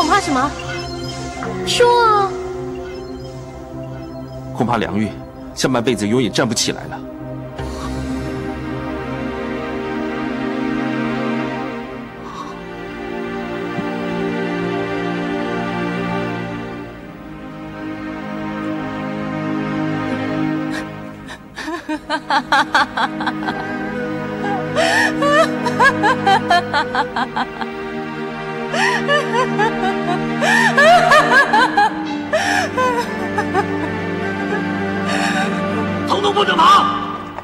恐怕什么？说啊！ 恐怕梁玉下半辈子永远站不起来了。 哈哈哈哈哈！ 统统不准跑！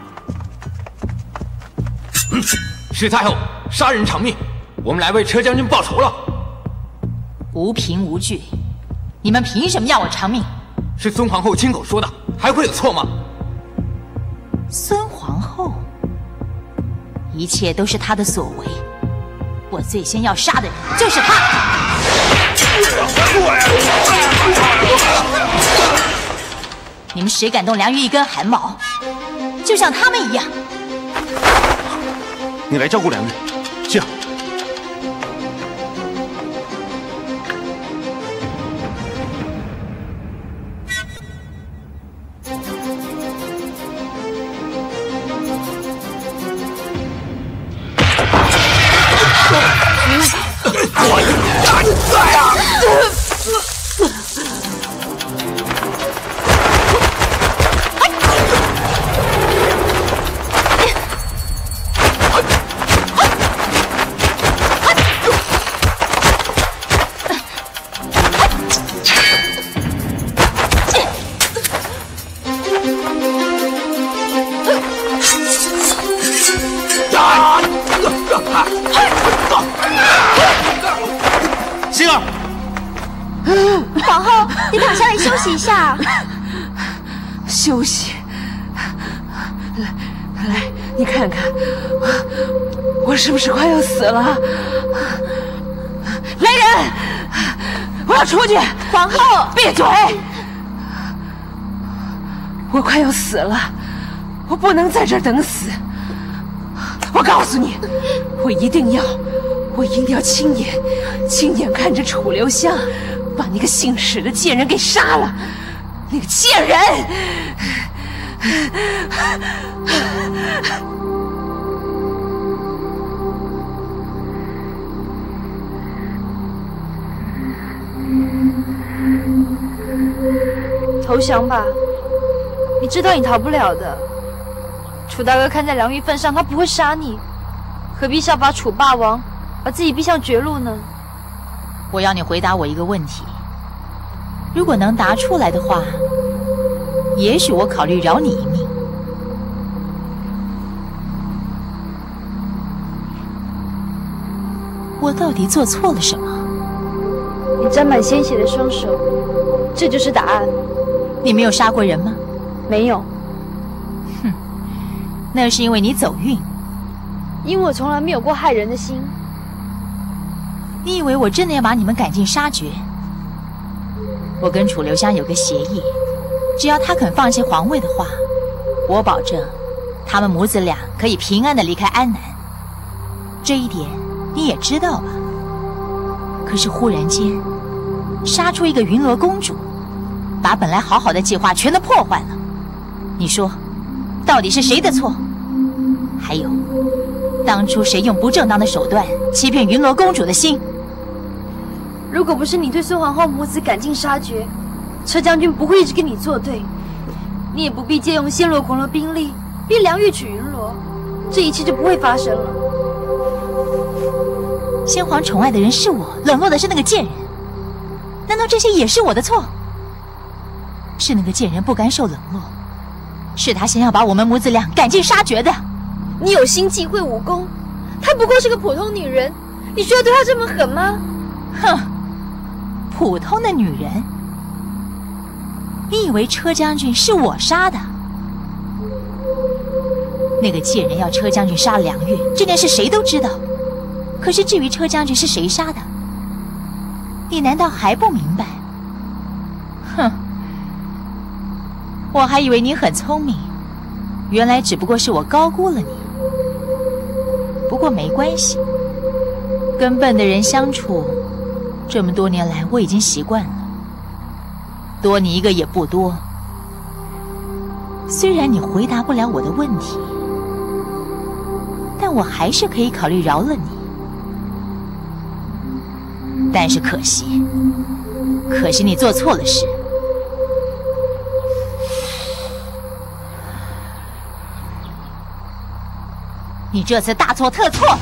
史太后，杀人偿命，我们来为车将军报仇了。 无凭无据，你们凭什么要我偿命？ 是孙皇后亲口说的，还会有错吗？ 孙皇后，一切都是她的所为。我最先要杀的人就是她。你们谁敢动梁玉一根汗毛，就像他们一样。 你来照顾梁玉，这样。 星儿， 皇后，你躺下来休息一下。 休息。来，你看看，我是不是快要死了？来人，我要出去！ 皇后， 闭嘴！我快要死了，我不能在这儿等死。我告诉你，我一定要亲眼看着楚留香把那个姓史的贱人给杀了。那个贱人！ 投降吧，你知道你逃不了的。楚大哥看在梁玉份上，他不会杀你，何必效法楚霸王，把自己逼向绝路呢？ 我要你回答我一个问题，如果能答出来的话，也许我考虑饶你一命。我到底做错了什么？ 你沾满鲜血的双手，这就是答案。 你没有杀过人吗？ 没有。 哼，那是因为你走运。 因为我从来没有过害人的心。 你以为我真的要把你们赶尽杀绝？我跟楚留香有个协议，只要他肯放弃皇位的话，我保证他们母子俩可以平安地离开安南。这一点你也知道吧？可是忽然间杀出一个云娥公主，把本来好好的计划全都破坏了。你说到底是谁的错？还有当初谁用不正当的手段欺骗云娥公主的心？ 如果不是你对孙皇后母子赶尽杀绝，车将军不会一直跟你作对，你也不必借用暹罗国的兵力逼梁玉娶云罗，这一切就不会发生了。 先皇宠爱的人是我，冷落的是那个贱人，难道这些也是我的错？是那个贱人不甘受冷落，是他先要把我们母子俩赶尽杀绝的。 你有心计，会武功，她不过是个普通女人，你需要对她这么狠吗？ 哼，普通的女人？你以为车将军是我杀的？那个贱人要车将军杀梁玉，这件事谁都知道。可是至于车将军是谁杀的，你难道还不明白？哼，我还以为你很聪明，原来只不过是我高估了你。不过没关系，跟笨的人相处这么多年来，我已经习惯了，多你一个也不多。虽然你回答不了我的问题，但我还是可以考虑饶了你。但是可惜你做错了事。你这次大错特错！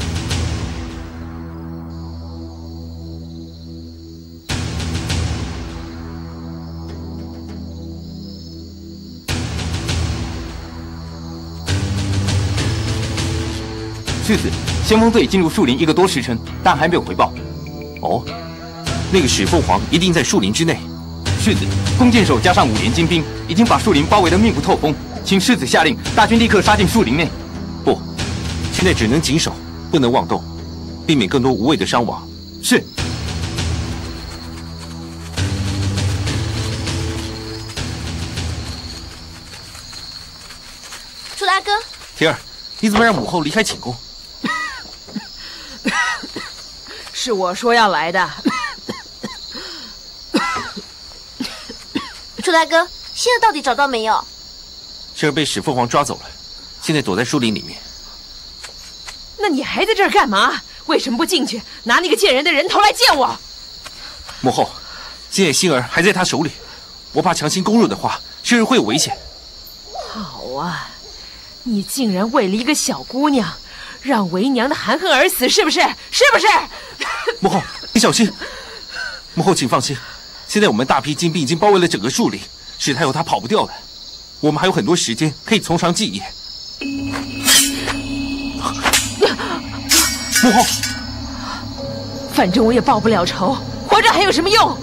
世子，先锋队进入树林1个多时辰，但还没有回报。 哦，那个史凤凰一定在树林之内。 世子，弓箭手加上5连精兵，已经把树林包围得密不透风，请世子下令，大军立刻杀进树林内。 不，现在只能谨守，不能妄动，避免更多无谓的伤亡。 是。 楚大哥， 婷儿，你怎么让母后离开寝宫？ 是我说要来的。 楚大哥，希儿到底找到没有？ 希儿被史凤凰抓走了，现在躲在树林里面。 那你还在这儿干嘛？为什么不进去拿那个贱人的人头来见我？ 母后，现在星儿还在他手里，我怕强行攻入的话，希儿会有危险。 好啊，你竟然为了一个小姑娘，让为娘的含恨而死，是不是？是不是？ 母后，你小心。母后，请放心，现在我们大批精兵已经包围了整个树林，史太后她跑不掉了。我们还有很多时间可以从长计议。母后， 反正我也报不了仇，活着还有什么用？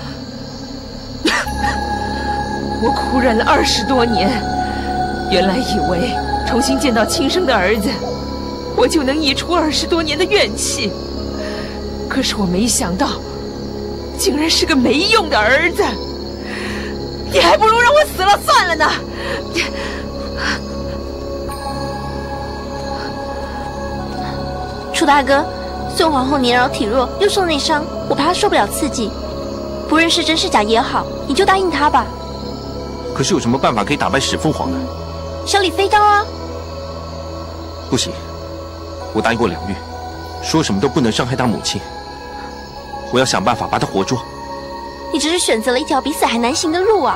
我苦忍了20多年，原来以为重新见到亲生的儿子，我就能溢出20多年的怨气。可是我没想到，竟然是个没用的儿子。你还不如让我死了算了呢！ 楚大哥，孙皇后年老体弱，又受内伤，我怕她受不了刺激。不论是真是假也好，你就答应她吧。 可是有什么办法可以打败史凤凰呢？ 小李飞刀啊！ 不行，我答应过梁玉，说什么都不能伤害他母亲。我要想办法把他活捉。 你只是选择了一条比死还难行的路啊！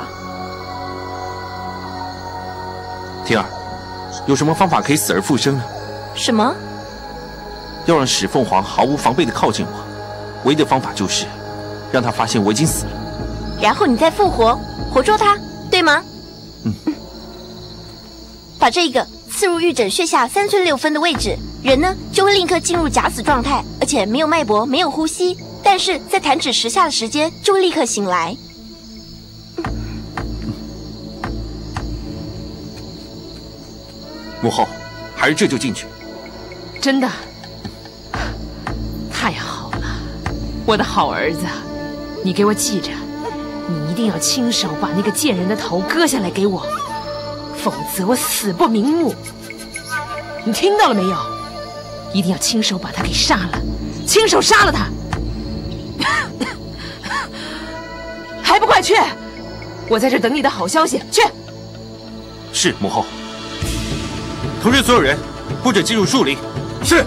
婷儿，有什么方法可以死而复生呢？ 什么？ 要让史凤凰毫无防备地靠近我，唯一的方法就是让他发现我已经死了， 然后你再复活，活捉他，对吗？把这个刺入玉枕穴下3寸6分的位置，人呢就会立刻进入假死状态，而且没有脉搏，没有呼吸，但是在弹指10下的时间就会立刻醒来。 母后，还是这就进去。 真的，太好了，我的好儿子，你给我记着，你一定要亲手把那个贱人的头割下来给我，否则我死不瞑目。你听到了没有？一定要亲手把他给杀了，亲手杀了他！还不快去！我在这等你的好消息，去！ 是，母后。通知所有人，不准进入树林。是。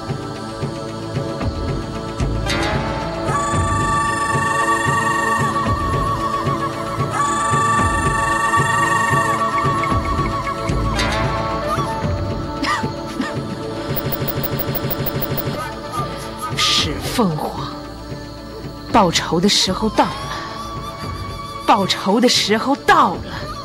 史凤凰，报仇的时候到了，报仇的时候到了。